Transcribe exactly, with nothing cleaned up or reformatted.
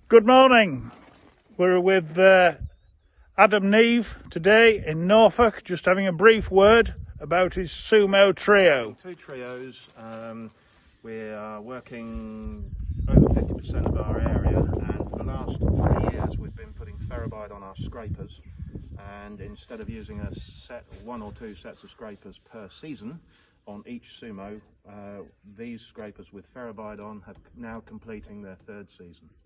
Good morning. We're with uh, Adam Neve today in Norfolk, just having a brief word about his Sumo trio. Two trios. Um, we are working over fifty percent of our area, and for the last three years we've been putting Ferobide on our scrapers, and instead of using a set, one or two sets of scrapers per season on each Sumo, uh, these scrapers with Ferobide on have now completing their third season.